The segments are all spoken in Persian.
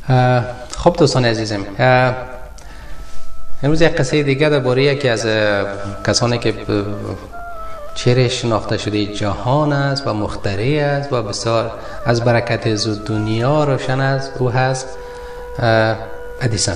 خب دوستان عزیزم، امروز یک قصه دیگه درباره یکی از کسانی که چهره شناخته شده جهان است و مخترع است و بسیار از برکت زود دنیا روشن است، او هست ادیسون.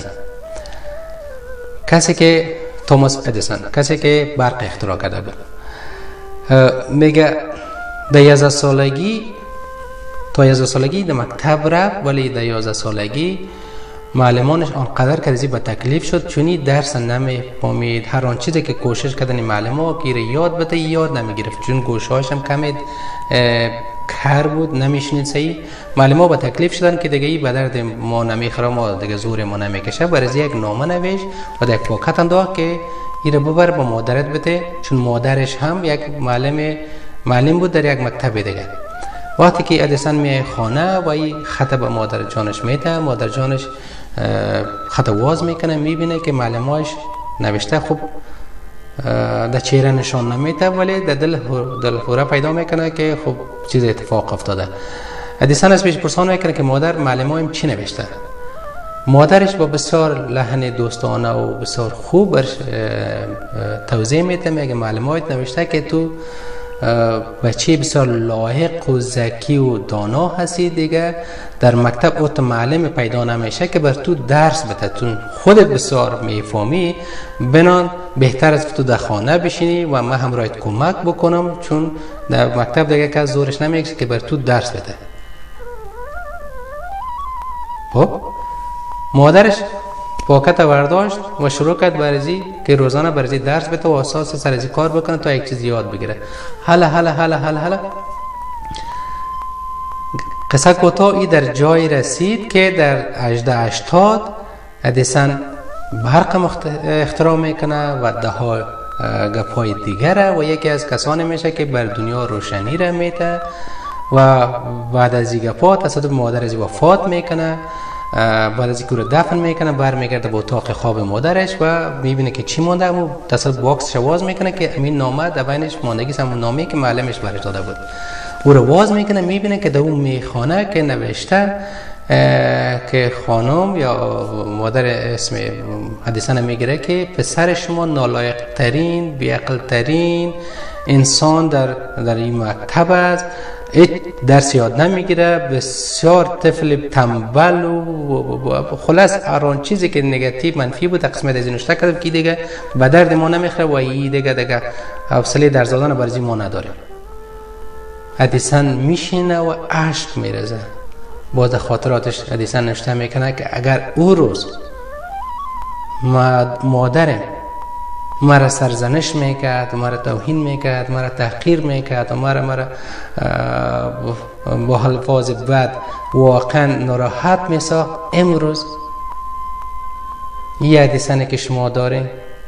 کسی که توماس ادیسون، کسی که برق اختراع کرده بود. میگه در 11 سالگی تا 11 سالگی در مکتب رفت، ولی در 11 سالگی معلمانش آنقدر که به تکلیف شد چونی درس نمیفهمید. هر آن چیزی که کوشش کردن معلم‌ها که یاد بده یاد نمیگرفت، چون گوشه‌هاش هم کمی کر بود، نمیشنید صحیح. معلم‌ها به تکلیف شدن که دیگه به درد ما نمیخوره، ما دیگه زور ما نمیکشه. برای یک نامه نوشت و در یک پاکت انداخت که ایره ببر به مادرت بده، چون مادرش هم یک معلم بود در یک مکتب دیگه. وقتی که ادیسون میای خانه و این خط به مادر جانش میده، مادر جانش خط واز میکنه، میبینه که معلماش نوشته، خب در چهره نشان نمیده، ولی در دل خوره پیدا میکنه که خب چیز اتفاق افتاده. ادیسون از پیش پرسان میکنه که مادر معلمایم چی نوشته. مادرش با بسیار لحن دوستانه و بسیار خوب برش توضیح میده، میگه معلمایت نوشته که تو بچه بسیار لایق و ذکی و دانا هستی، دیگه در مکتب اوت معلم پیدا نمیشه که بر تو درس بده، تو خودت بسیار میفهمی، بنان بهتر است که تو در خانه بشینی و من همراهت کمک بکنم، چون در مکتب دیگه که زورش نمیکشه که بر تو درس بده. خب مادرش پاکت برداشت و شروع کرد برزی که روزانه برزی درس بده و اساس سرزی کار بکنه تا یک چیز یاد بگیره. حالا قصه کوتاهی در جای رسید که در 1880 ادیسون برق اختراع میکنه و ده ها گپ‌های دیگره و یکی از کسانی میشه که بر دنیا روشنی را میده و بعد از این گپ‌ها تصادف مادرش وفات میکنه. بعد از اینکه رو دفن میکنه برمیگرده به اتاق خواب مادرش و میبینه که چی مونده، و تصادف باکسش واز میکنه که امین نامه در بینش ماندگی همون نامه‌ای که معلمش برش داده بود. او رو واز میکنه، میبینه که در اون میخانه که نوشته که خانم یا مادر اسم ادیسون میگیره که پسر شما نالایق ترین بیعقل ترین انسان در این مکتب است، درس یاد نمیگیره، بسیار طفل تنبل و خلاص هر آن چیزی که نگاتیو منفی بود قسمت از نوشته کردم که دیگه به درد ما نمیخوره و این دیگه حوصله درس دادن برای ما نداره. ادیسون میشینه و اشک میریزه. باز خاطراتش ادیسون نوشته میکنه که اگر او روز مادرم مرا سرزنش میکرد، مرا توهین میکرد، مرا تحقیر میکرد و مرا با الفاظ بد واقعا ناراحت میساخت، امروز این ادیسون که شما دارین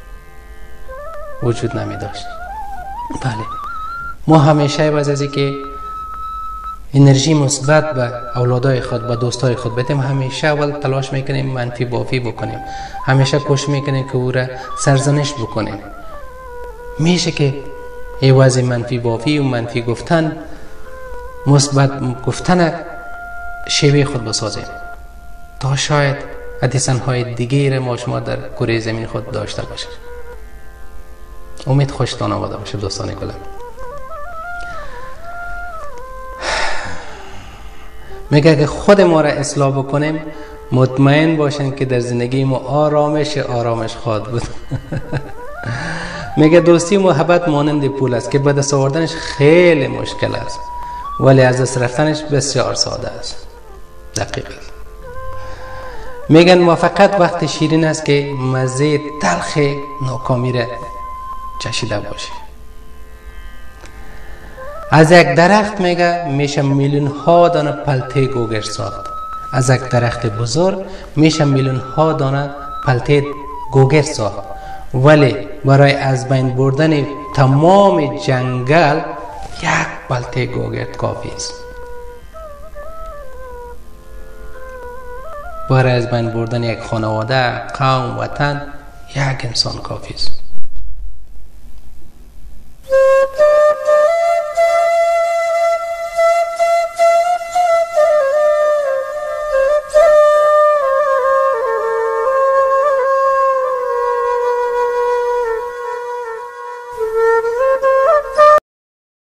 وجود نمیداشت. بله، ما همیشه باز از اینکه انرژی مثبت به اولادای خود، به دوستای خود بدیم، همیشه اول تلاش میکنیم منفی بافی بکنیم، همیشه کوشش میکنیم که او را سرزنش بکنیم. میشه که عوض منفی بافی و منفی گفتن مثبت گفتن شیوه خود بسازیم تا شاید ادیسون های دیگه را ما شما در کره زمین خود داشته باشیم. امید خوشتان آمده باشه دوستان گلم. میگه که خود ما را اصلاح بکنیم، مطمئن باشین که در زندگی ما آرامش خواهد بود. میگه دوستی و محبت مانند پول است که به دست آوردنش خیلی مشکل است ولی از دست رفتنش بسیار ساده است. دقیق است. میگن موفقیت وقت شیرین است که مزه تلخ ناکامی را چشیده باشی. از یک درخت میشه میلیون ها دانه پلته گوگرد ساخت. از یک درخت بزرگ میشه میلیون ها دانه پلته گوگرد ساخت، ولی برای از بین بردن تمام جنگل یک پلته گوگرد کافی است. برای از بین بردن یک خانواده، قوم، وطن یک انسان کافی است.